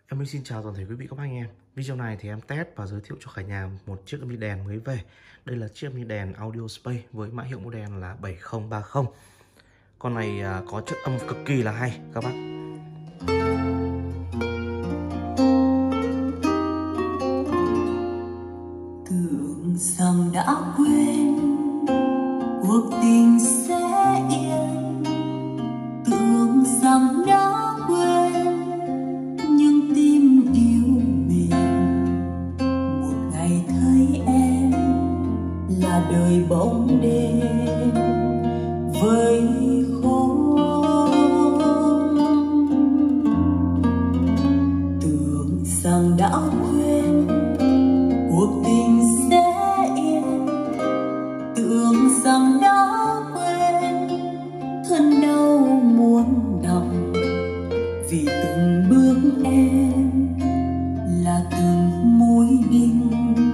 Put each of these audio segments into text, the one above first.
Em xin chào toàn thể quý vị các anh em. Video này thì em test và giới thiệu cho cả nhà một chiếc âm ly đèn mới về. Đây là chiếc âm ly đèn Audio Space với mã hiệu model là 7030. Con này có chất âm cực kỳ là hay các bác. Tưởng rằng đã quên cuộc tình sẽ yên, tưởng rằng đã quên nhưng tim yêu mình. Một ngày thấy em là đời bóng đêm với khói, tưởng rằng đã quên cuộc tình sẽ yên, tưởng rằng đã quên thân đau muốn nằm, vì từng bước em là từng mối đinh.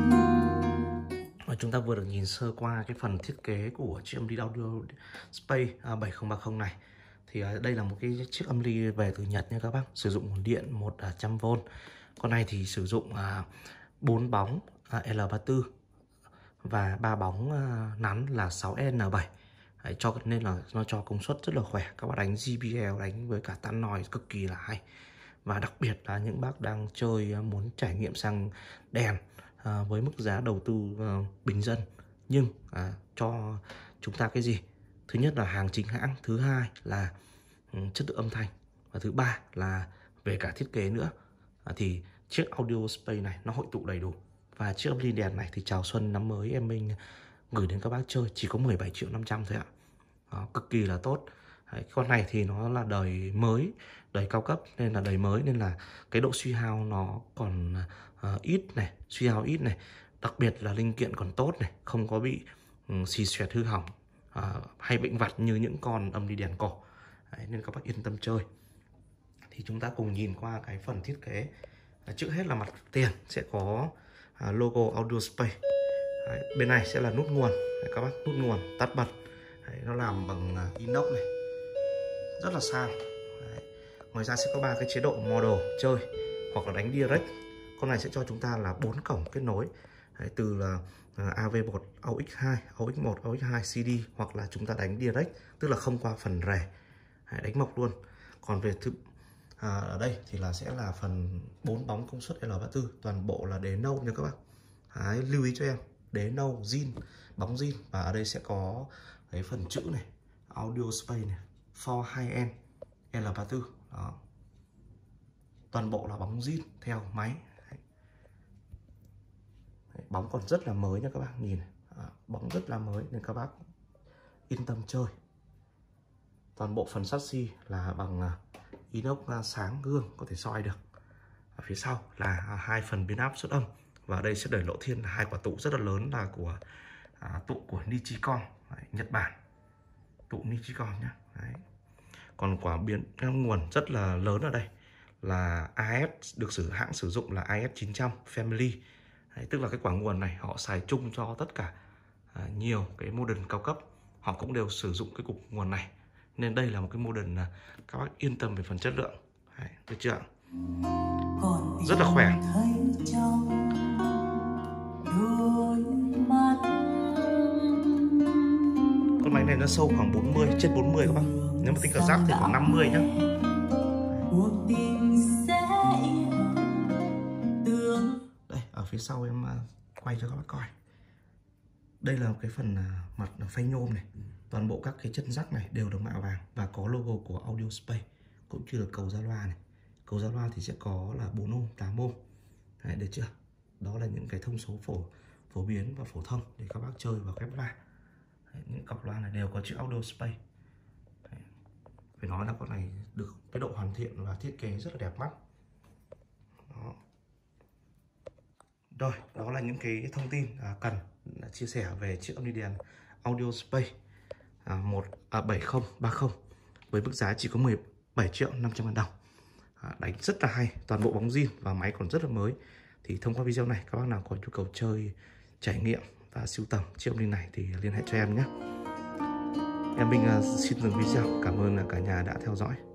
Và chúng ta vừa được nhìn sơ qua cái phần thiết kế của chiếc âm ly Audio Space 7030 này. Thì đây là một cái chiếc âm ly về từ Nhật nha các bác, sử dụng nguồn điện 100V. Con này thì sử dụng 4 bóng L34 và 3 bóng nắn là 6N7. Đấy, nên là nó cho công suất rất là khỏe. Các bác đánh JBL đánh với cả tán nòi cực kỳ là hay. Và đặc biệt là những bác đang chơi muốn trải nghiệm sang đèn với mức giá đầu tư bình dân, nhưng cho chúng ta cái gì? Thứ nhất là hàng chính hãng, thứ hai là chất lượng âm thanh, và thứ ba là về cả thiết kế nữa. Thì chiếc Audio Space này nó hội tụ đầy đủ. Và chiếc âm ly đèn này thì chào xuân năm mới em mình gửi đến các bác chơi chỉ có 17.500.000 thôi ạ. Đó, cực kỳ là tốt. Đấy, con này thì nó là đời mới, đời cao cấp, nên là đời mới nên là cái độ suy hao nó còn ít này, suy hao ít này, đặc biệt là linh kiện còn tốt này, không có bị xì xoẹt hư hỏng hay bệnh vặt như những con âm ly đèn cổ. Đấy, nên các bác yên tâm chơi. Thì chúng ta cùng nhìn qua cái phần thiết kế. Trước hết là mặt tiền sẽ có logo Audio Space. Đấy, bên này sẽ là nút nguồn. Đấy, các bác, nút nguồn tắt bật. Đấy, nó làm bằng inox này, rất là sang. Đấy. Ngoài ra sẽ có 3 cái chế độ model chơi hoặc là đánh direct. Con này sẽ cho chúng ta là 4 cổng kết nối. Đấy, từ là AV1, AUX2, AUX1, AUX2, CD, hoặc là chúng ta đánh direct, tức là không qua phần rè. Đấy, đánh mộc luôn. Còn về ở đây thì là sẽ là phần 4 bóng công suất L34, toàn bộ là đế nâu nha các bác. Đấy, lưu ý cho em, đế nâu zin, bóng zin. Và ở đây sẽ có cái phần chữ này, Audio Space này, for high-end L34. Đó. Toàn bộ là bóng zin theo máy. Đấy. Đấy, bóng còn rất là mới nha các bác nhìn. Bóng rất là mới nên các bác yên tâm chơi. Toàn bộ phần chassis là bằng inox sáng gương, có thể soi được. Ở phía sau là 2 phần biến áp xuất âm, và ở đây sẽ để lộ thiên là 2 quả tụ rất là lớn, là của tụ của Nichicon. Đấy, Nhật Bản, tụ Nichicon nhé. Đấy. Còn quả biến nguồn rất là lớn ở đây là AS, được hãng sử dụng là AS 900 Family. Đấy, tức là cái quả nguồn này họ xài chung cho tất cả nhiều cái model cao cấp, họ cũng đều sử dụng cái cục nguồn này. Nên đây là một cái model các bác yên tâm về phần chất lượng. Đấy, được chưa? Rất là khỏe. Con máy này nó sâu khoảng 40, trên 40 các bác. Nếu mà tính cả rác thì khoảng 50 nhá. Đây, ở phía sau em quay cho các bác coi. Đây là cái phần mặt phanh nhôm này. Toàn bộ các cái chân rắc này đều được mạ vàng và có logo của Audio Space, cũng như là cầu ra loa này. Cầu ra loa thì sẽ có là 4 ohm, 8 ohm. Đấy, được chưa? Đó là những cái thông số phổ biến và phổ thông để các bác chơi vào kép loa. Đấy, những cặp loa này đều có chữ Audio Space. Đấy. Phải nói là con này được cái độ hoàn thiện và thiết kế rất là đẹp mắt. Đó. Rồi, đó là những cái thông tin cần chia sẻ về chiếc âm ly đèn Audio Space 7030 với mức giá chỉ có 17.500.000 đồng. Đánh rất là hay, toàn bộ bóng zin và máy còn rất là mới. Thì thông qua video này, các bác nào có nhu cầu chơi, trải nghiệm và sưu tầm chiếc âm ly này thì liên hệ cho em nhé. Em Minh xin dừng video. Cảm ơn cả nhà đã theo dõi.